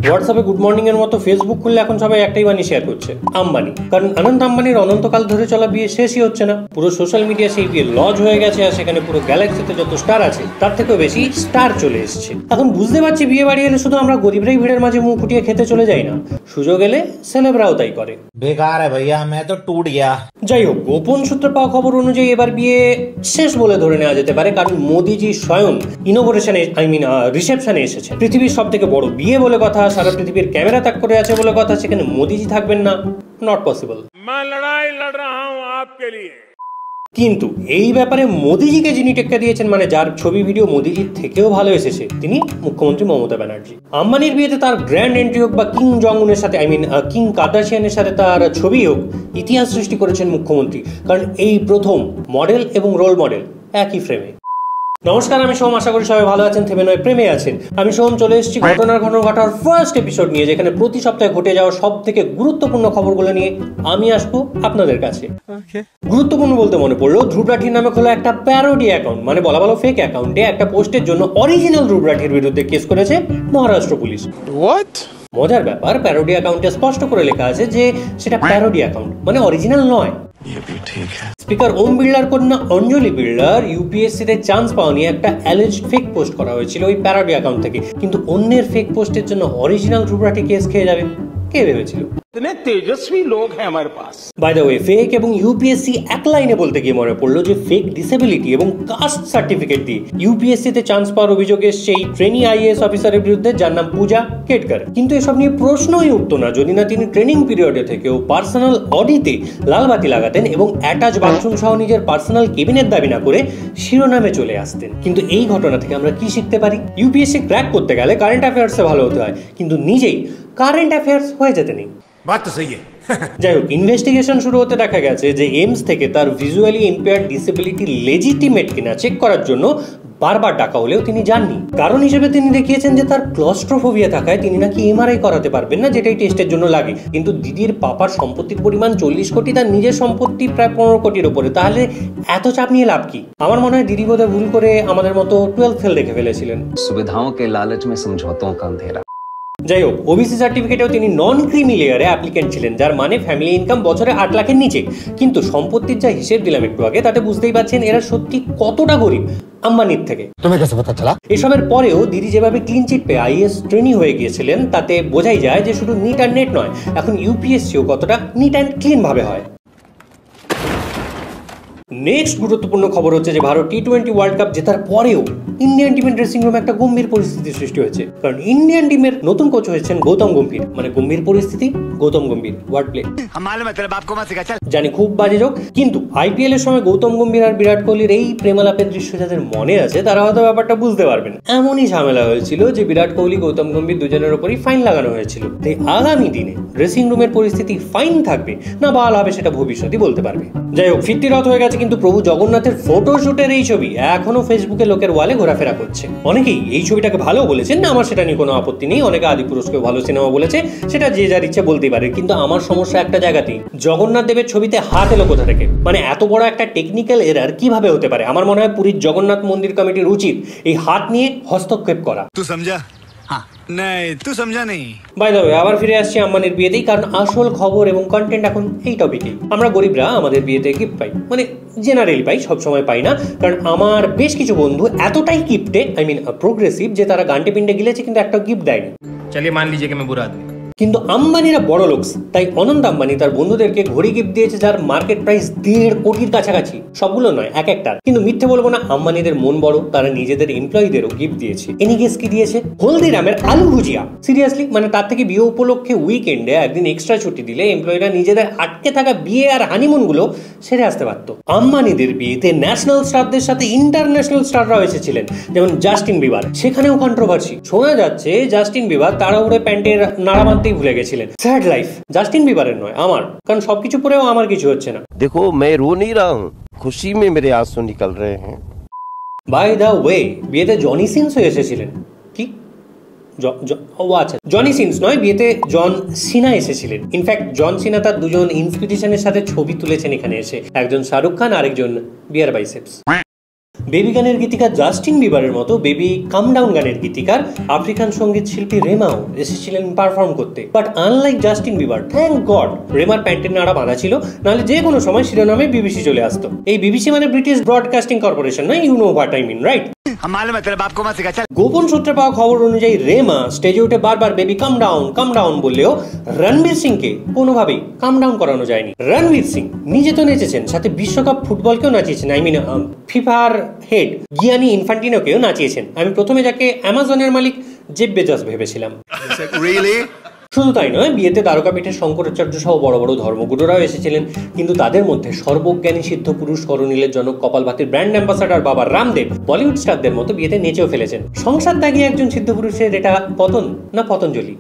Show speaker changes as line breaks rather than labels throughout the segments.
হোয়াটসঅ্যাপে good morning এর মতো ফেসবুক খুললে এখন সবাই একটাই বাণী শেয়ার করছে, আম্বানি। কারণ অনন্ত আম্বানির অনন্তকাল ধরে চলা বিয়ে শেষই হচ্ছে না। পুরো সোশ্যাল মিডিয়া সেই বিয়ে লজ হয়ে গেছে, আর সেখানে পুরো গ্যালাক্সিতে যত স্টার আছে তার থেকেও বেশি স্টার চলে এসেছে। এখন বুঝতে পারছি বিয়ে বাড়ি এলে শুধু আমরা গরিবরাই ভিড়ের মাঝে মুখ ফুটিয়ে খেতে চলে যাই না, সুযোগ এলে সেলেবরাও তাই করে।
বেকার ভাইয়া, मैं तो टूट गया।
যাই হোক, গোপন সূত্রে পাওয়া খবর অনুযায়ী এবার বিয়ে শেষ বলে ধরে নেওয়া যেতে পারে, কারণ মোদিজি স্বয়ং ইনোগ্রেশনে রিসেপশনে এসেছে। পৃথিবীর সব থেকে বড় বিয়ে বলে কথা, সারা পৃথিবীর ক্যামেরা তাক করে আছে বলে কথা, সেখানে মোদিজি থাকবেন না, নট পসিবল। কিন্তু এই ব্যাপারে মোদিজিকে যিনি টেক্কা দিয়েছেন, মানে যার ছবি ভিডিও মোদিজির থেকেও ভালো এসেছে, তিনি মুখ্যমন্ত্রী মমতা ব্যানার্জি। আম্বানির বিয়েতে তার গ্র্যান্ড এন্ট্রি হোক বা কিং জং উনের সাথে কিং কার্দাশিয়ানের সাথে তার ছবি হোক, ইতিহাস সৃষ্টি করেছেন মুখ্যমন্ত্রী। কারণ এই প্রথম মডেল এবং রোল মডেল একই ফ্রেমে। নমস্কার, আমি সোম, আশা করি সবাই ভালো আছেন, থেমে নয় প্রেমে আছেন। আমি সোম চলে এসেছি ঘটার ফার্স্ট এপিসোড নিয়ে, যেখানে প্রতি সপ্তাহে ঘটে যাওয়া সব থেকে গুরুত্বপূর্ণ খবরগুলো নিয়ে আমি আসবো আপনাদের কাছে। গুরুত্বপূর্ণ বলতে মনে পড়লো, ধ্রুব রাঠির নামে খোলা একটা প্যারোডি অ্যাকাউন্ট, মানে বলা ভালো ফেক অ্যাকাউন্টে একটা পোস্টের জন্য অরিজিনাল ধ্রুব রাঠির বিরুদ্ধে কেস করেছে মহারাষ্ট্র পুলিশ। মজার ব্যাপার, প্যারোডি অ্যাকাউন্টে স্পষ্ট করে লেখা আছে যে সেটা প্যারোডি অ্যাকাউন্ট, মানে অরিজিনাল নয়। স্পিকার ওম বিড়লার কন্যা অঞ্জলি বিড়লার ইউপিএসসিতে চান্স পাওয়া নিয়ে একটা অ্যালিজড ফেক পোস্ট করা হয়েছিল ওই প্যারোডি অ্যাকাউন্ট থেকে। কিন্তু অন্যের ফেক পোস্টের জন্য অরিজিনাল ধ্রুব রাঠি কেস খেয়ে যাবে, কে ভেবেছিল?
তেজস্বী লোক হ্যাঁ আমার pass.
By the way, fake এবং ইউপিএসসি এক লাইনে বলতে গিয়ে মনে পড়লো যে ফেক ডিসেবিলিটি এবং কাস্ট সার্টিফিকেট দিয়ে ইউপিএসসিতে চান্স পাওয়ার অভিযোগ এসছে এই ট্রেনি আইএএস অফিসারের বিরুদ্ধে, যার নাম পূজা কেটকর। কিন্তু এসব নিয়ে প্রশ্নই উঠতো না যদি না তিনি ট্রেনিং পিরিয়ডে থেকেও পার্সোনাল অডিতে লালবাতি লাগাতেন এবং অ্যাটাচ বাথরুম সহ নিজের পার্সোনাল কেবিনের দাবি না করে শিরোনামে চলে আসতেন। কিন্তু এই ঘটনা থেকে আমরা কি শিখতে পারি? ইউপিএসসি ক্র্যাক করতে গেলে কারেন্ট অ্যাফেয়ার্সে ভালো হতে হয়, কিন্তু নিজেই কারেন্ট অ্যাফেয়ার্স হয়ে যেতে নেই। যাই হোক, ইনভেস্টিগেশন শুরু হতে দেখা গেছে যে এইমস থেকে তার ভিজুয়ালি ইম্পেয়ার্ড ডিসেবিলিটি লেজিটিমেট কিনা চেক করার জন্য বারবার ডাকা হলেও তিনি যাননি। কারণ হিসেবে তিনি দেখিয়েছেন যে তার ক্লস্ট্রোফোবিয়া থাকায় তিনি নাকি এমআরআই করাতে পারবেন না, যেটাই টেস্টের জন্য লাগে। কিন্তু দিদির পাপার সম্পত্তির পরিমাণ 40 কোটি, তার নিজের সম্পত্তি প্রায় 15 কোটির উপরে, তাহলে এত চাপ নিয়ে লাভ কি? আমার মনে হয় দিদি বোধহয় ভুল করে আমাদের মতো 12th ফেল দেখে ফেলেছিলেন।
সুবিধাओं के लालच में समझौतों का अंधेरा।
যাই হোক, ওবিসি সার্টিফিকেটেও তিনি নন ক্রিমি লেয়ারে অ্যাপ্লিকেন্ট ছিলেন, যার মানে ফ্যামিলি ইনকাম বছরে 8 লাখের নিচে। কিন্তু সম্পত্তির যা হিসেব দিলাম একটু আগে, তাতে বুঝতেই পারছেন এরা সত্যি কতটা গরিব আম্বানির থেকে। এসবের পরেও দিদি যেভাবে ক্লিন চিট পেয়ে আইএস ট্রেনি হয়ে গিয়েছিলেন, তাতে বোঝাই যায় যে শুধু নিট আর নেট নয়, এখন ইউপিএসসিও কতটা নিট অ্যান্ড ক্লিন ভাবে হয়। নেক্সট গুরুত্বপূর্ণ খবর হচ্ছে যে ভারত টি20 ওয়ার্ল্ড কাপ জেতার পরেও ইন্ডিয়ান টিমের ড্রেসিং রুমে একটা গম্ভীর পরিস্থিতি সৃষ্টি হয়েছে। কারণ ইন্ডিয়ান টিমের নতুন কোচ হয়েছেন গৌতম গম্ভীর, মানে গম্ভীর পরিস্থিতি গৌতম গম্ভীর, ওয়ার্ড প্লে। জানি খুব বাজে যোগ, কিন্তু আইপিএল এর সময় গৌতম গম্ভীর আর বিরাট কোহলির এই প্রেমালাপের দৃশ্য যাদের মনে আছে তারা হয়তো ব্যাপারটা বুঝতে পারবেন। এমনই ঝামেলা হয়েছিল যে বিরাট কোহলি গৌতম গম্ভীর দুজনের উপরই ফাইন লাগানো হয়েছিল। তাই আগামী দিনে ড্রেসিং রুমের পরিস্থিতি ফাইন থাকবে না বাল হবে সেটা ভবিষ্যতই বলতে পারবে। যাই হোক, ফিরতি রথ হয়ে গেছে, কিন্তু প্রভু জগন্নাথের ফটোশুটের এই ছবি এখনো ফেসবুকে লোকের ওয়ালে ঘোরাফেরা করছে। অনেকেই এই ছবিটাকে ভালো বলেছেন, না আমার সেটা নিয়ে কোনো আপত্তি নেই। অনেকে আদিপুরুষকেও ভালো সিনেমা বলেছে, সেটা যে যার ইচ্ছে বলতেই পারে। কিন্তু আমার সমস্যা একটা জায়গাতেই, জগন্নাথ দেবের ছবিতে হাত এলো কোথা থেকে? মানে এত বড় একটা টেকনিক্যাল এরার কিভাবে হতে পারে? আমার মনে হয় পুরীর জগন্নাথ মন্দির কমিটির উচিত এই হাত নিয়ে হস্তক্ষেপ করা।
তুই সমঝা? नहीं तू समझा नहीं।
বাই দ্য ওয়ে, আবার ফিরে আসছি আম্বানির বিয়েতেই, কারণ আসল খবর এবং কন্টেন্ট এখন এই টপিকেই। আমরা গরিবরা আমাদের বিয়েতে গিফট পাই, মানে জেনারেলি পাই, সবসময় পাই না। কারণ আমার বেশ কিছু বন্ধু এতটাই গিফটে প্রোগ্রেসিভ যে তারা গান্ডে পিন্ডে গিলেছে কিন্তু একটা গিফট দেয়নি।
चलिए मान लीजिए कि मैं बुरा आदमी।
কিন্তু আম্বানিরা বড় লোকস, তাই অনন্ত আম্বানি তার বন্ধুদেরকে ঘড়ি গিফট দিয়েছে যার মার্কেট প্রাইস 1.5 কোটির কাছাকাছি। সবগুলো নয়, এক একটার। কিন্তু মিথ্যে বলবো না, আম্বানিদের মন বড়, তারা নিজেদের এমপ্লয়ীদেরও গিফট দিয়েছে। এনি গেস কি দিয়েছে? হলদিরামের আলু ভুজিয়া। সিরিয়াসলি, মানে তার থেকে বিয়ে উপলক্ষে উইকেন্ডে একদিন এক্সট্রা ছুটি দিলে এমপ্লয়ীরা নিজেদের আটকে থাকা বিয়ে আর হানিমুন গুলো সেরে আসতে পারতো। আম্বানিদের বিয়েতে ন্যাশনাল স্টারদের সাথে ইন্টারন্যাশনাল স্টাররাও এসেছিলেন, যেমন জাস্টিন বিবার। সেখানেও কন্ট্রোভার্সি। শোনা যাচ্ছে জাস্টিন বিবার তাড়াহুড়ে প্যান্টের নাড়া ভুলে গেছিলেন। স্যাড লাইফ জাস্টিন বিবারের নয়, আমার। কারণ সবকিছু পরেও আমার কিছু হচ্ছে না।
देखो मैं रो नहीं रहा हूँ, खुशी में मेरे आंसू निकल रहे हैं।
বাই দ্য ওয়ে, বিয়েতে জনি সিনসও এসেছিলেন। কি? আচ্ছা, জনি সিনস নয়, বিয়েতে জন সিনা এসেছিলেন। ইনফ্যাক্ট জন সিনা তার দুজন ইন্সপিরেশনের সাথে ছবি তুলেছেন এখানে এসে, একজন শাহরুখ খান, আরেকজন বিয়ার বাইসেপস। বেবি গানের গীতিকার জাস্টিন বিবারের মতো বেবি কাম ডাউন গানের গীতিকার আফ্রিকান সঙ্গীত শিল্পী রেমাও এসেছিলেন পারফর্ম করতে। But unlike Justin Bieber, thank God, রেমার প্যান্টের নাড়া বাঁধা ছিল, নাহলে যে কোনো সময় শিরোনামে বিবিসি চলে আসতো। এই বিবিসি মানে ব্রিটিশ ব্রডকাস্টিং কর্পোরেশন, না? You know what I mean, right? গোপন সূত্রে পাওয়া খবর অনুযায়ী রেমা স্টেজে উঠে বারবার বেবি কাম ডাউন বললেও রণবীর সিংকে কোনোভাবেই কাম ডাউন করানো যায়নি। রণবীর সিং নিজে তো নেচেছেন, সাথে বিশ্বকাপ ফুটবলকেও নাচিয়েছেন, আই মিন ফিফার হেড গিয়ানি ইনফান্টিনোকেও নাচিয়েছেন। আমি প্রথমে যাকে অ্যামাজনের মালিক জেফ বেজোস ভেবেছিলাম। শুধু তাই নয়, বিয়েতে দ্বারকাপীঠের শঙ্করাচার্য সহ বড় বড় ধর্মগুরুরাও এসেছিলেন, কিন্তু তাদের মধ্যে সর্বজ্ঞানী সিদ্ধ পুরুষ করণীলের জনক কপালভাতির ব্র্যান্ড অ্যাম্বাসাডার বাবা রামদেব বলিউড স্টারদের মতো বিয়েতে নেচেও ফেলেছেন। সংসার ত্যাগী একজন সিদ্ধ পুরুষের এটা পতন না পতঞ্জলি?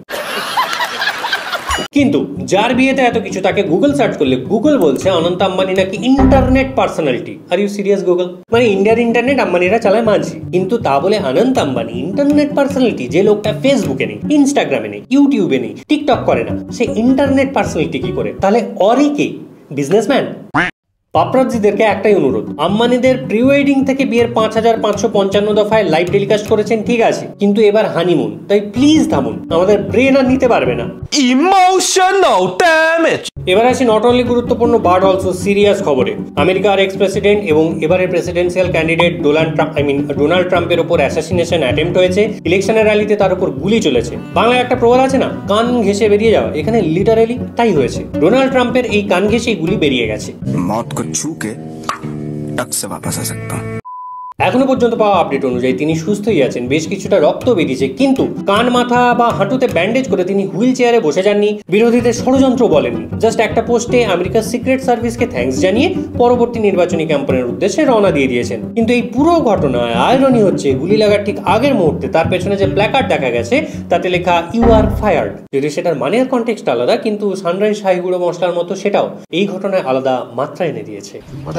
কিন্তু যার বিয়েতে এত কিছু, তাকে গুগল সার্চ করলে গুগল বলছে অনন্ত আম্বানি নাকি internet personality. Are you serious Google? মানে ইন্ডিয়ার ইন্টারনেট আম্বানিরা চালায় মাঝি, কিন্তু তা বলে অনন্ত আম্বানি ইন্টারনেট পার্সোনালিটি? যে লোকটা ফেসবুকে নেই, ইনস্টাগ্রামে নেই, ইউটিউবে নেই, টিকটক করে না, সে ইন্টারনেট পার্সোনালিটি কি করে? তাহলে অরি কে? বিজনেসম্যান? পাপরাজ্জিদেরকে একটাই অনুরোধ, আম্বানিদের প্রি ওয়েডিং থেকে বিয়ের 5555 দফায় লাইভ টেলিকাস্ট করেছেন, ঠিক আছে, কিন্তু এবার হানিমুন, তাই প্লিজ থামুন, আমাদের ব্রেন আর নিতে পারবে না।
Emotional damage.
এবার আসি নট অনলি গুরুত্বপূর্ণ বাট অলসো সিরিয়াস খবরে। আমেরিকার এক্স প্রেসিডেন্ট এবং এবারের প্রেসিডেন্সিয়াল ক্যান্ডিডেট ডোনাল্ড ট্রাম্পের উপর অ্যাসাসিনেশন অ্যাটেম্প্ট হয়েছে। ইলেকশনের র্যালিতে তার উপর গুলি চলেছে। বাংলায় একটা প্রবাদ আছে না, কান ঘেঁষে বেরিয়ে যাওয়া, এখানে লিটারালি তাই হয়েছে। ডোনাল্ড ট্রাম্পের এই কান ঘেঁষেই গুলি বেরিয়ে গেছে।
मौत को छू के टक से वापस आ सकता हूँ।
এখনো পর্যন্ত পাওয়া আপডেট অনুযায়ী তিনি সুস্থই আছেন, বেশ কিছুটা রক্ত বেরিয়েছে, কিন্তু কান, মাথা বা হাঁটুতে ব্যান্ডেজ করে তিনি হুইল চেয়ারে বসে যাননি, বিরোধীদের ষড়যন্ত্র বলেননি। জাস্ট একটা পোস্টে আমেরিকার সিক্রেট সার্ভিসকে থ্যাঙ্কস জানিয়ে পরবর্তী নির্বাচনী ক্যাম্পেনের উদ্দেশ্যে রওনা দিয়ে দিয়েছেন। কিন্তু এই পুরো ঘটনায় আয়রনি হচ্ছে, গুলি লাগার ঠিক আগের মুহূর্তে তার পেছনে যে প্ল্যাকার্ড দেখা গেছে তাতে লেখা ইউ আর ফায়ার্ড। যদি সেটার মানের কনটেক্সট আলাদা, কিন্তু সানরাইজ শাহী গুঁড়ো মশলার মতো সেটাও এই ঘটনায় আলাদা মাত্রা এনে দিয়েছে।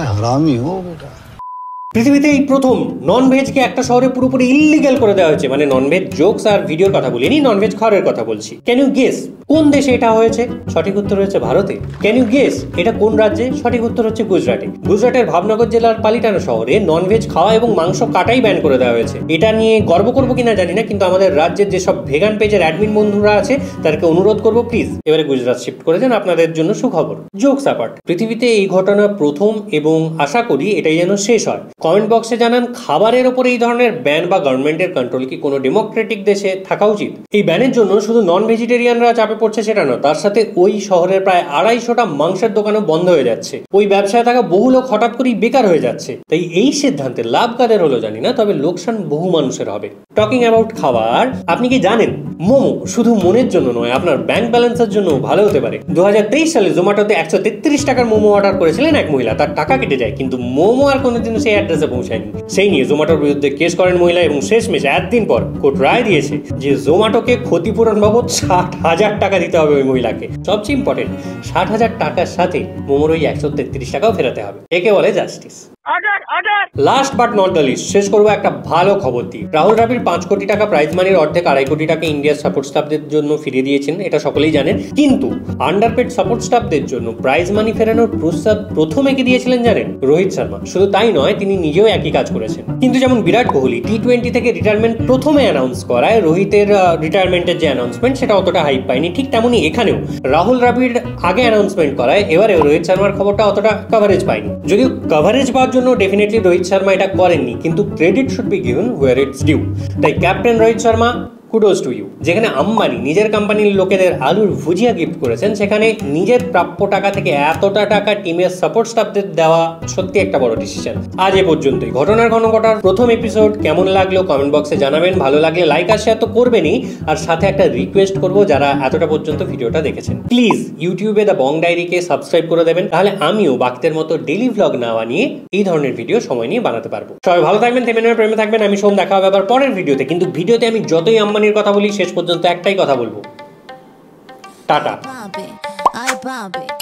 পৃথিবীতে এই প্রথম ননভেজকে একটা শহরে পুরোপুরি ইল্লিগ্যাল করে দেওয়া হয়েছে। মানে ননভেজ জোকস আর ভিডিওর কথা বলিনি, ননভেজ খাওয়ারের কথা বলছি। ক্যান ইউ গেস কোন দেশে এটা হয়েছে? সঠিক উত্তর হচ্ছে ভারতে। ক্যান ইউ গেস এটা কোন রাজ্যে? সঠিক উত্তর হচ্ছে গুজরাটে। গুজরাটের ভাবনগর জেলার পালিটানা শহরে ননভেজ খাওয়া এবং মাংস কাটাই ব্যান করে দেওয়া হয়েছে। এটা নিয়ে গর্ব করবো কিনা জানি না, কিন্তু আমাদের রাজ্যের যেসব ভেগান পেজের অ্যাডমিন বন্ধুরা আছে তাদেরকে অনুরোধ করবো, প্লিজ এবারে গুজরাট শিফট করে দেন, আপনাদের জন্য সুখবর। জোকস অ্যাপার্ট, পৃথিবীতে এই ঘটনা প্রথম এবং আশা করি এটাই যেন শেষ হয়। কমেন্ট বক্সে জানান খাবারের ওপর এই ধরনের ব্যান বা গভর্নমেন্টের কন্ট্রোল কি কোনো ডেমোক্রেটিক দেশে থাকা উচিত? এই ব্যানের জন্য শুধু নন ভেজিটেরিয়ানরা চাপে পড়ছে সেটা নয়, তার সাথে ওই শহরের প্রায় 250টা মাংসের দোকানও বন্ধ হয়ে যাচ্ছে। ওই ব্যবসায় থাকা বহু লোক হঠাৎ করেই বেকার হয়ে যাচ্ছে। তাই এই সিদ্ধান্তে লাভ কাদের হলো জানি না, তবে লোকসান বহু মানুষের হবে। টকিং অ্যাবাউট খাবার, আপনি কি জানেন মোমো শুধু মনের জন্য নয়, আপনার ব্যাংক ব্যালেন্সের জন্য ভালো হতে পারে। 2023 সালে জোম্যাটোতে 133 টাকার মোমো অর্ডার করেছিলেন এক মহিলা, তার টাকা কেটে যায়, কিন্তু মোমো আর কোনোদিনও সেই অ্যাড্রেসে পৌঁছায়নি। সেই নিয়ে জোম্যাটোর বিরুদ্ধে কেস করেন মহিলা এবং শেষমেশ 1 দিন পর কোর্ট রায় দিয়েছে যে জোম্যাটোকে ক্ষতিপূরণ বাবদ 60,000 টাকা দিতে হবে ওই মহিলাকে। সবচেয়ে ইম্পর্টেন্ট, 60,000 টাকার সাথে মোমোর ওই 133 টাকাও ফেরাতে হবে। একে বলে justice. Last but not the least, শেষ করবো একটা ভালো খবর দিয়ে। রাহুল দ্রাবিড় 5 কোটি টাকা প্রাইজ মানির অর্ধেক 2.5 কোটি টাকা ইন্ডিয়ার সাপোর্ট স্টাফদের জন্য ফিরিয়ে দিয়েছেন, এটা সকলেই জানেন। কিন্তু আন্ডারপেড সাপোর্ট স্টাফদের জন্য প্রাইজ মানি ফেরানোর প্রস্তাব প্রথমে কে দিয়েছিলেন জানেন? রোহিত শর্মা। শুধু তাই নয়, তিনি নিজেও একই কাজ করেছেন। কিন্তু যেমন বিরাট কোহলি টি20 থেকে রিটায়ারমেন্ট প্রথমে অ্যানাউন্স করায় রোহিতের রিটায়ারমেন্টের যে অ্যানাউন্সমেন্ট সেটা অতটা হাইপ পায়নি, ঠিক তেমনই এখানেও রাহুল দ্রাবিড় আগে অ্যানাউন্সমেন্ট করায় এবারে রোহিত শর্মার খবরটা অতটা কভারেজ পায়নি। যদিও কভারেজ পাওয়ার জন্য ডেফিনেটলি রোহিত শর্মা এটা করেননি, কিন্তু credit should be given where it's due. তাই captain Rohit Sharma, kudos to you. যেখানে আম্বানি নিজের কোম্পানির লোকেদের আলুর ভুজিয়া গিফট করেছেন, সেখানে নিজের প্রাপ্য টাকা থেকে এতটা টাকা টিমের সাপোর্ট স্টাফদের দেওয়া সত্যি একটা বড় ডিসিশন। আজ এ পর্যন্তই। ঘটনার ঘনঘটার প্রথম এপিসোড কেমন লাগলো কমেন্ট বক্সে জানাবেন। ভালো লাগলে লাইক আর শেয়ার তো করবেনই, আর সাথে একটা রিকোয়েস্ট করবো, যারা এতটা পর্যন্ত ভিডিওটা দেখেছেন প্লিজ ইউটিউবে দ্য বং ডায়েরিকে সাবস্ক্রাইব করে দেবেন, তাহলে আমিও বাক্তের মতো ডেইলি ভ্লগ না বানিয়ে এই ধরনের ভিডিও সময় নিয়ে বানাতে পারবো। সবাই ভালো থাকবেন, থেমে নেমে প্রেমে থাকবেন। আমি সোম, দেখা হবে আবার পরের ভিডিওতে। কিন্তু ভিডিওতে আমি যতই আম্বানির কথা বলি, শেষ পর্যন্ত একটাই কথা বলবো, টাটা।